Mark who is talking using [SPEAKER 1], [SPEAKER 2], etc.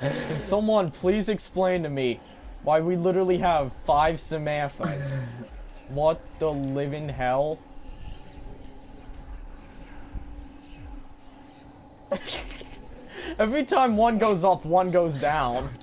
[SPEAKER 1] Can someone please explain to me why we literally have 5 Samanthas? What the living hell? Every time one goes up, one goes down.